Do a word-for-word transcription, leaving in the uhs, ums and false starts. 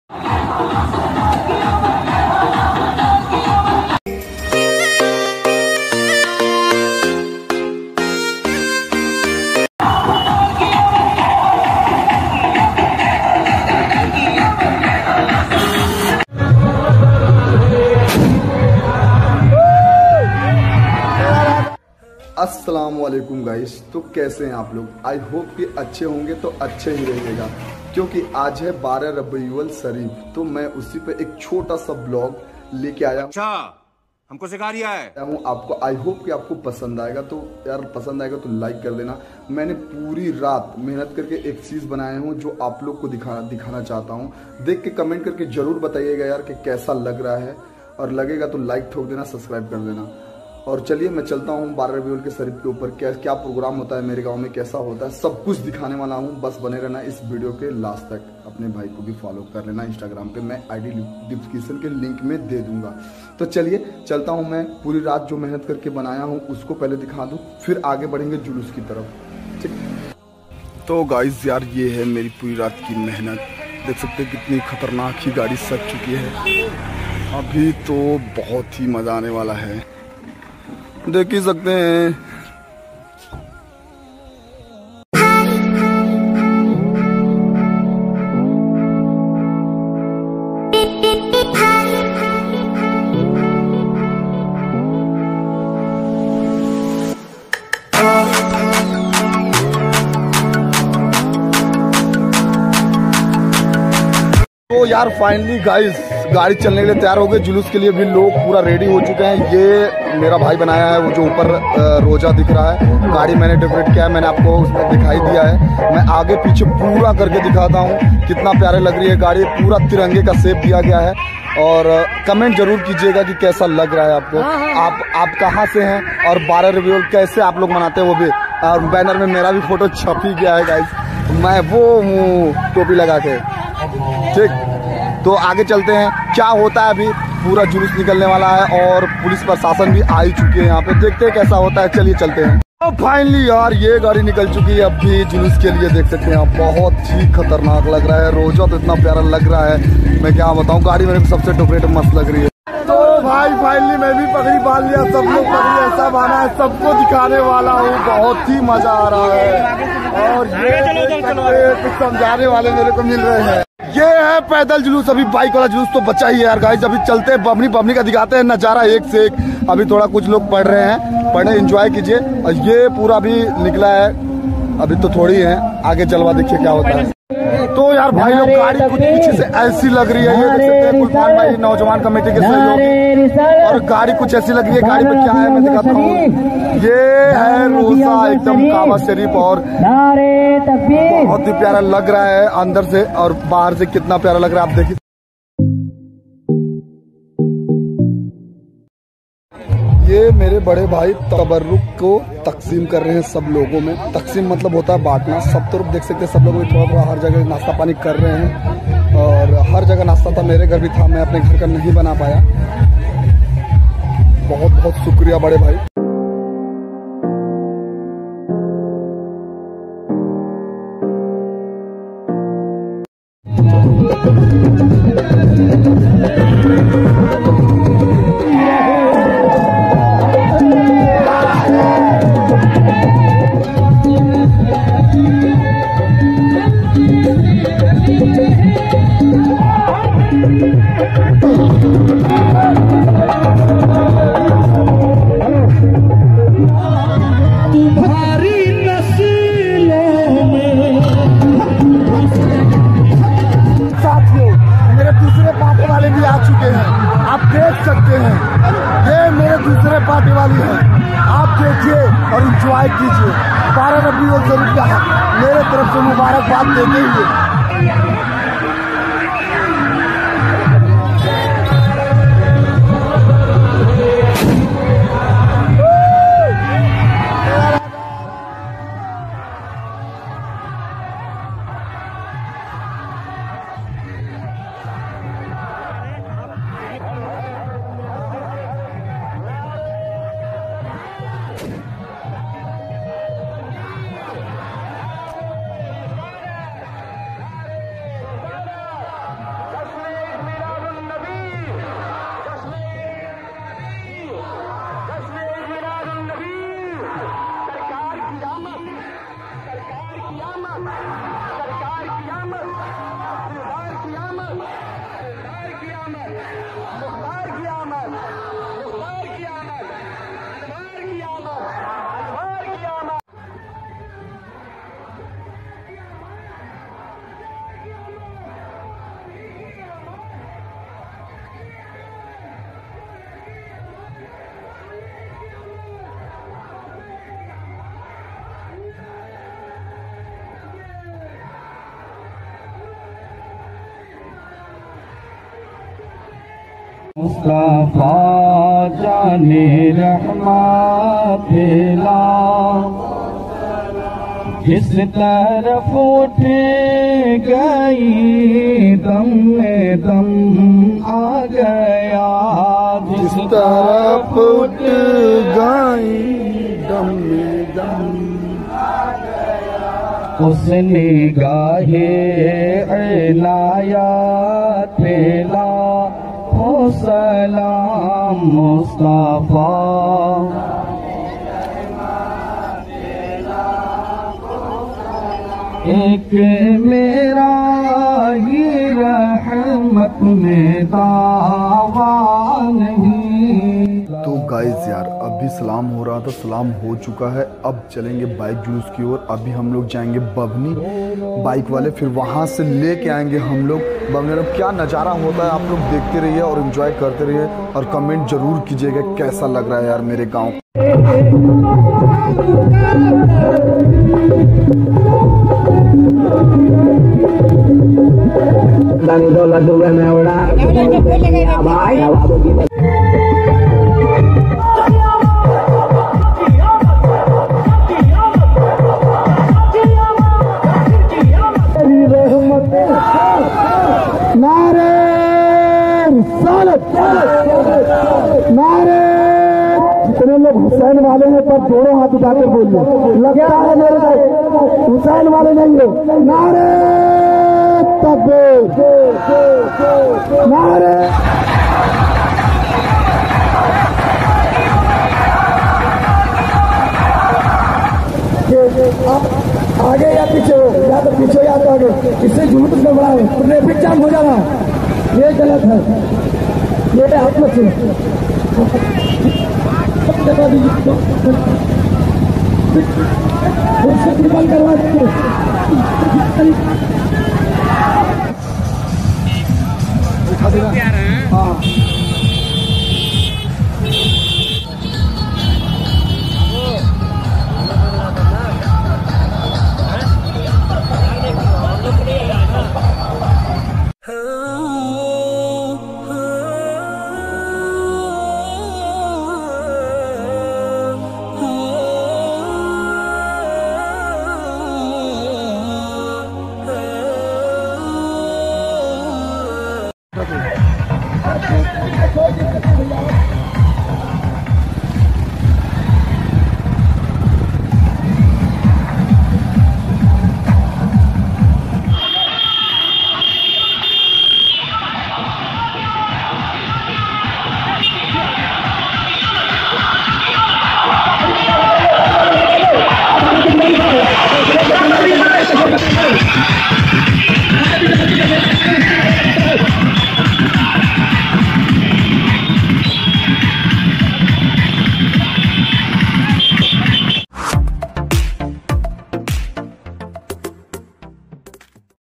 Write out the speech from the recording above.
अस्सलाम वालेकुम गाइस, तो कैसे हैं आप लोग। आई होप कि अच्छे होंगे, तो अच्छे ही रहिएगा क्योंकि आज है बारह रबीउल शरीफ। तो मैं उसी पे एक छोटा सा ब्लॉग लेके आया। अच्छा, हमको सिखा रिया है हूँ आपको। आई होप कि आपको पसंद आएगा। तो यार पसंद आएगा तो लाइक कर देना। मैंने पूरी रात मेहनत करके एक चीज़ बनाया हूँ जो आप लोग को दिखा दिखाना चाहता हूँ। देख के कमेंट करके जरूर बताइएगा यार कि कैसा लग रहा है, और लगेगा तो लाइक ठोक देना, सब्सक्राइब कर देना। और चलिए मैं चलता हूँ बारह रबीउल के शरीफ के ऊपर क्या क्या प्रोग्राम होता है मेरे गांव में, कैसा होता है, सब कुछ दिखाने वाला हूँ। बस बने रहना इस वीडियो के लास्ट तक। अपने भाई को भी फॉलो कर लेना इंस्टाग्राम पे, मैं आईडी डिस्क्रिप्शन के लिंक में दे दूंगा। तो चलिए चलता हूँ। मैं पूरी रात जो मेहनत करके बनाया हूँ उसको पहले दिखा दूँ, फिर आगे बढ़ेंगे जुलूस की तरफ। ठीक। तो गाइस यार ये है मेरी पूरी रात की मेहनत। देख सकते हैं कितनी खतरनाक ही गाड़ी सज चुकी है। अभी तो बहुत ही मजा आने वाला है, देख ही सकते हैं। तो यार फाइनली गाइस गाड़ी चलने के लिए तैयार हो गए। जुलूस के लिए भी लोग पूरा रेडी हो चुके हैं। ये मेरा भाई बनाया है वो जो ऊपर रोजा दिख रहा है। गाड़ी मैंने डेकोरेट किया है, मैंने आपको उसमें दिखाई दिया है। मैं आगे पीछे पूरा करके दिखाता हूँ कितना प्यारे लग रही है गाड़ी। पूरा तिरंगे का शेप दिया गया है। और कमेंट जरूर कीजिएगा कि कैसा लग रहा है आपको। आप आप कहाँ से हैं और बारह रबीउल कैसे आप लोग मनाते हैं वो भी। और बैनर में मेरा भी फोटो छप ही गया है गाइस, मैं वो हूँ टोपी लगा के। ठीक, तो आगे चलते हैं। क्या होता है, अभी पूरा जुलूस निकलने वाला है और पुलिस प्रशासन भी आ ही चुकी है यहाँ पे। देखते हैं कैसा होता है, चलिए चलते हैं। तो फाइनली यार ये गाड़ी निकल चुकी है अभी जुलूस के लिए। देख सकते हैं, बहुत ही खतरनाक लग रहा है। रोजा तो इतना प्यारा लग रहा है, मैं क्या बताऊँ। गाड़ी मेरे को सबसे डेकोरेट मस्त लग रही है। तो भाई फाइनली मैं भी पगड़ी बांध लिया, सब लोग पगड़ी ऐसा बांधा है, सबको दिखाने वाला हूँ। बहुत ही मजा आ रहा है। और ये कुछ समझाने वाले मेरे को मिल रहे हैं। ये है पैदल जुलूस, अभी बाइक वाला जुलूस तो बचा ही है यार गाइस। अभी चलते हैं, बमनी बमनी का दिखाते हैं नजारा एक से एक। अभी थोड़ा कुछ लोग पढ़ रहे हैं, पढ़े एंजॉय कीजिए। और ये पूरा भी निकला है, अभी तो थोड़ी है, आगे चलवा देखिए क्या होता है। तो यार भाई लोग गाड़ी कुछ पीछे से ऐसी लग रही है, ये देख सकते हैं कुलफान भाई नौजवान कमेटी के सहयोगी। और गाड़ी कुछ ऐसी लग रही है, गाड़ी पे क्या है मैं दिखाता हूँ। ये है रोजा एकदम काबा शरीफ, और बहुत ही प्यारा लग रहा है अंदर से और बाहर से। कितना प्यारा लग रहा है आप देखिए। ये मेरे बड़े भाई तबर्रुक को तकसीम कर रहे हैं सब लोगों में। तकसीम मतलब होता है बांटना। सब तरफ देख सकते हैं सब लोग थोड़ा थोड़ा हर जगह नाश्ता पानी कर रहे हैं। और हर जगह नाश्ता था, मेरे घर भी था, मैं अपने घर का नहीं बना पाया। बहुत बहुत शुक्रिया बड़े भाई। आप देख सकते हैं ये मेरे दूसरे पार्टी वाली है। आप देखिए और इंजॉय कीजिए। बारह रबीउल शरीफ का मेरे तरफ से मुबारकबाद देते हुए मुस्तफा जाने रहमत ला जिस तरफ उठ गई दम में दम आ गया, जिस तरफ उठ गई दम में दम उस निगाहे इनायत ला हो सलाम मुस्तफा। एक मेरा ही रहमत में दावा नहीं। तो गाइस यार अभी सलाम हो रहा था, सलाम हो चुका है। अब चलेंगे बाइक जुलूस की ओर। अभी हम लोग जाएंगे बभनी बाइक वाले, फिर वहां से लेके आएंगे हम लोग बभनी में। क्या नज़ारा होता है आप लोग देखते रहिए और एंजॉय करते रहिए और कमेंट जरूर कीजिएगा कैसा लग रहा है यार मेरे गाँव। नारे सालत, नारे जितने लोग हुसैन वाले हैं पर दोनों हाथ उठाकर बोलिए, लगता है मेरे भाई हुसैन वाले नहीं हो। नारे तकबीर, नारे आगे या पीछे हो, या तो पीछे या तो आगे, इससे जुलूस में बड़ा है, ट्रैफिक जाम हो जाना, ये गलत है। ये हाथ में से बंद करवा दीजिए। हाँ